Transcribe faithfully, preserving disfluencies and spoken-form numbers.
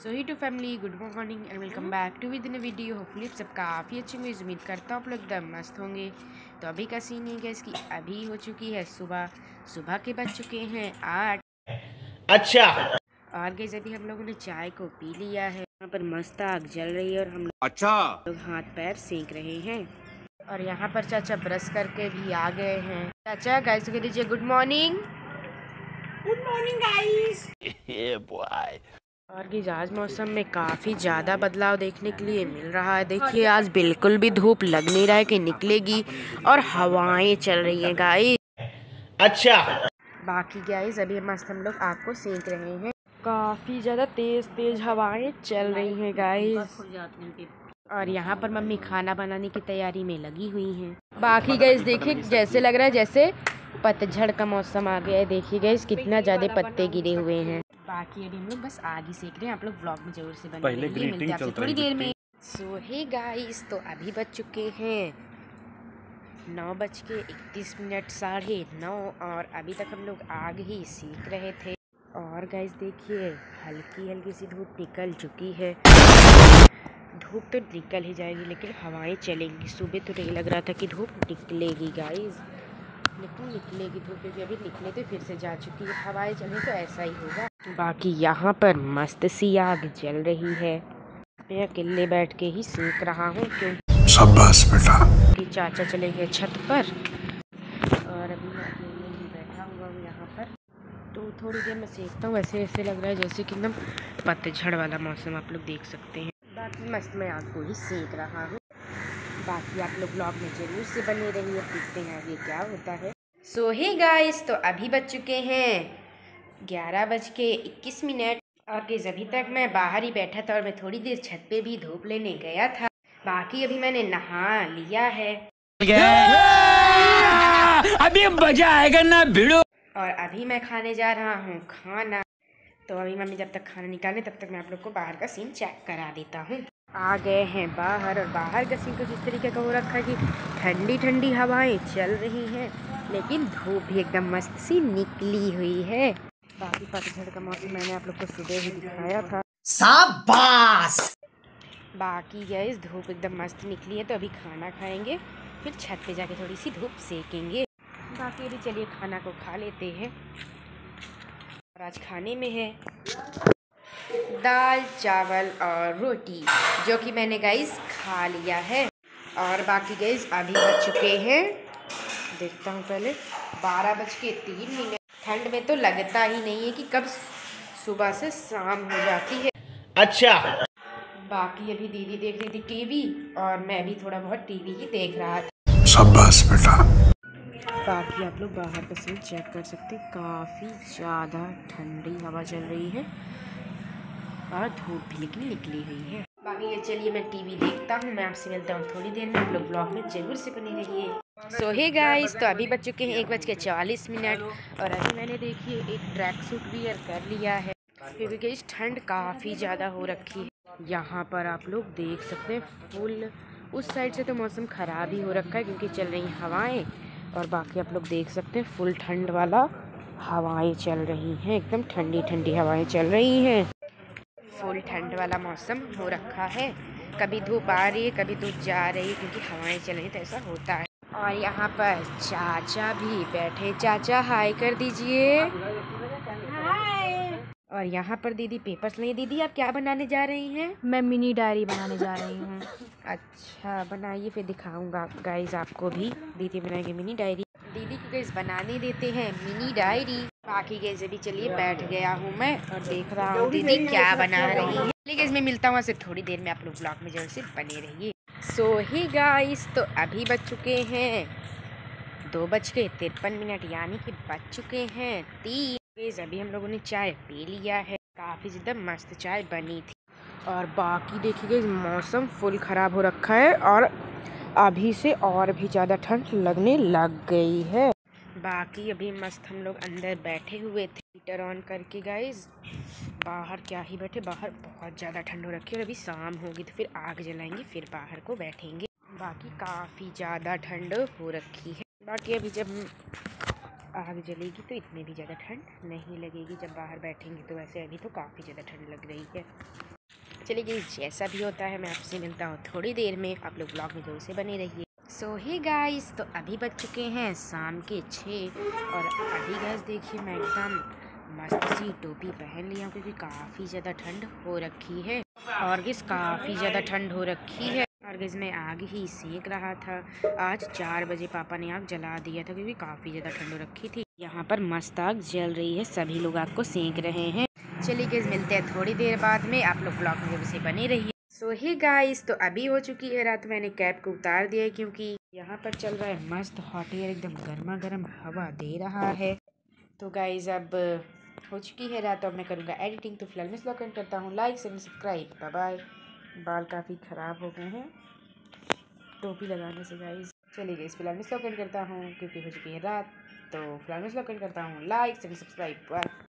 So hi to family, good morning and welcome back to with in video. Hopefully सब काफ़ी अच्छी हुई, उम्मीद करता हूँ आप लोग एकदम मस्त होंगे। तो अभी का सीन है गैस कि अभी हो चुकी है सुबह। सुबह के बज चुके हैं आठ। अच्छा। और गैस अभी हम लोगों ने चाय को पी लिया है। यहाँ पर मस्त आग जल रही है और हम अच्छा लोग हाथ पैर सेक रहे हैं। और यहाँ पर चाचा ब्रश करके भी आ गए हैं। चाचा गाइस कह दीजिए good morning. Good morning guys. और कि आज मौसम में काफ़ी ज़्यादा बदलाव देखने के लिए मिल रहा है। देखिए आज बिल्कुल भी धूप लग नहीं रहा है कि निकलेगी और हवाएं चल रही हैं गाइस। अच्छा। बाकी गाइस अभी मस्त हम लोग आग को सेक रहे हैं। काफ़ी ज़्यादा तेज़ तेज़ हवाएं चल रही हैं गाइस। और यहाँ पर मम्मी खाना बनाने की तैयारी में लगी हुई हैं। बाकी गाइस देखिए जैसे लग रहा है जैसे पतझड़ का मौसम आ गया है। देखिए गाइस कितना ज़्यादा पत्ते गिरे हुए हैं। बाकी अभी हम लोग बस आग ही सेक रहे हैं। आप लोग व्लॉग में जरूर से बने रहिए, मिलते हैं आपसे थोड़ी देर में। सो हे गाइस तो अभी बज चुके हैं नौ बज के इकतीस मिनट साढ़े नौ और अभी तक हम लोग आग ही सेक रहे थे। और गाइस देखिए हल्की हल्की सी धूप निकल चुकी है। धूप तो निकल ही जाएगी लेकिन हवाएं चलेंगी। सुबह तो नहीं लग रहा था कि धूप निकलेगी गाइस, लेकिन निकलेगी धूप, क्योंकि अभी निकले तो फिर से जा चुकी है। हवाएं चले तो ऐसा ही होगा। बाकी यहाँ पर मस्त सी आग जल रही है। मैं अकेले बैठ के ही सेक रहा हूँ क्योंकि शाबाश बेटा कि चाचा चले गए छत पर और अभी मैं अकेले ही बैठा हुआ हूँ यहाँ पर। तो थोड़ी देर में सेकता हूँ। ऐसे ऐसे लग रहा है जैसे कि एकदम पतझड़ वाला मौसम आप लोग देख सकते हैं। बाकी मस्त मैं आग को ही सेक रहा हूँ। बाकी आप लोग ब्लॉग में जरूर से बने रहिए, देखते हैं आगे क्या होता है। सो हे गाइस तो अभी बज चुके हैं ग्यारह बज के इक्कीस मिनट और गाइस अभी तक मैं बाहर ही बैठा था और मैं थोड़ी देर छत पे भी धूप लेने गया था। बाकी अभी मैंने नहा लिया है। अभी मजा आएगा ना भिड़ो। और अभी मैं खाने जा रहा हूँ खाना। तो अभी मम्मी जब तक खाना निकाले तब तक मैं आप लोग को बाहर का सीन चेक करा देता हूँ। आ गए हैं बाहर और बाहर का सीन कुछ इस तरीके का हो रखा है कि ठंडी ठंडी हवाएं चल रही हैं लेकिन धूप भी एकदम मस्त सी निकली हुई है। बाकी पतझड़ का मौसम मैंने आप लोग को सुबह ही दिखाया था। शाबाश। बाकी गाइस धूप एकदम मस्त निकली है तो अभी खाना खाएंगे, फिर छत पे जाके थोड़ी सी धूप सेकेंगे। बाकी अभी चलिए खाना को खा लेते हैं। और आज खाने में है दाल चावल और रोटी, जो कि मैंने गाइस खा लिया है। और बाकी गाइस अभी बज चुके हैं, देखता हूँ पहले, बारह बज के तीन मिनट। ठंड में तो लगता ही नहीं है कि कब सुबह से शाम हो जाती है। अच्छा। बाकी अभी दीदी देख रही थी टीवी और मैं भी थोड़ा बहुत टीवी ही देख रहा था। शाबाश बेटा। बाकी आप लोग बाहर का सीन चेक कर सकते हैं। काफ़ी ज़्यादा ठंडी हवा चल रही है और धूप भी निकली निकली हुई है। बाकी ये चलिए मैं टीवी देखता हूँ, मैं आपसे मिलता हूँ थोड़ी देर में। आप लोग ब्लॉग में जरूर से बने रहिए। सो हे गाइस तो अभी बज चुके हैं एक बज के चालीस मिनट और अभी मैंने देखिए एक ट्रैक सूट वियर कर लिया है क्योंकि गाइस ठंड काफ़ी ज़्यादा हो रखी है। यहाँ पर आप लोग देख सकते हैं फुल, उस साइड से तो मौसम ख़राब ही हो रखा है क्योंकि चल रही हवाएँ। और बाकी आप लोग देख सकते हैं फुल ठंड वाला हवाएं चल रही हैं, एकदम ठंडी ठंडी हवाएं चल रही हैं। फुल ठंड वाला मौसम हो रखा है। कभी धूप आ रही है कभी धूप जा रही है क्योंकि हवाएं चल रही तो ऐसा होता है। और यहाँ पर चाचा भी बैठे। चाचा हाय कर दीजिए। और यहाँ पर दीदी पेपर्स नहीं। दीदी आप क्या बनाने जा रही हैं? मैं मिनी डायरी बनाने जा रही हूँ। अच्छा बनाइए, फिर दिखाऊंगा गाइस आपको भी। दीदी बनाएंगे मिनी डायरी। दीदी को गाइस बनाने देते हैं मिनी डायरी। बाकी गाइस अभी चलिए बैठ गया हूँ मैं और देख रहा हूँ दीदी क्या बना रही है। गाइस मैं मिलता हूँ सिर्फ थोड़ी देर में। आप लोग ब्लॉग में जरूर से बने रहिए। सो ही गाइस तो अभी बज चुके हैं दो बज के तिरपन मिनट यानी कि बज चुके हैं तीन। गाइस अभी हम लोगों ने चाय पी लिया है। काफ़ी ज़्यादा मस्त चाय बनी थी। और बाकी देखिए गाइस मौसम फुल ख़राब हो रखा है और अभी से और भी ज़्यादा ठंड लगने लग गई है। बाकी अभी मस्त हम लोग अंदर बैठे हुए थे हीटर ऑन करके गाइस। बाहर क्या ही बैठे, बाहर बहुत ज़्यादा ठंड हो रखी है और अभी शाम होगी तो फिर आग जलाएंगे फिर बाहर को बैठेंगे। बाकी काफ़ी ज़्यादा ठंड हो रखी है। बाकी अभी जब आग जलेगी तो इतनी भी ज़्यादा ठंड नहीं लगेगी जब बाहर बैठेंगे तो। वैसे अभी तो काफ़ी ज़्यादा ठंड लग रही है। चलिए गाइस, जैसा भी होता है मैं आपसे मिलता हूँ थोड़ी देर में। आप लोग ब्लॉग में जरूर से बने रहिए। सो हे गाइस, तो अभी बज चुके हैं शाम के छः और अभी गाइस देखिए मैं एकदम मस्त सी टोपी पहन लिया हूँ क्योंकि काफ़ी ज़्यादा ठंड हो रखी है। और गाइस काफ़ी ज़्यादा ठंड हो रखी है और गाइस मैं आग ही सेक रहा था। आज चार बजे पापा ने आग जला दिया था क्योंकि काफ़ी ज़्यादा ठंड हो रखी थी। यहाँ पर मस्त आग जल रही है, सभी लोग आग को सेक रहे हैं। चलिए गाइस, मिलते हैं थोड़ी देर बाद में। आप लोग ब्लॉग में जरूर से बने रहिए। सो ही गाइस, तो अभी हो चुकी है रात। मैंने कैप को उतार दिया है क्योंकि यहाँ पर चल रहा है मस्त हॉट एयर, एकदम गर्मा गर्म हवा दे रहा है। तो गाइस अब हो चुकी है रात, अब मैं करूँगा एडिटिंग। तो फिलहाल मैं स्लोकन करता हूँ like and subscribe. Bye bye. बाल काफ़ी ख़राब हो गए हैं टोपी लगाने से गाइस। चलिए गाइस, फिलहाल मैं स्लोकन करता हूँ क्योंकि हो चुकी है रात। तो फिलहाल मैं स्लोकन करता हूँ लाइक एंड सब्सक्राइब। बाय।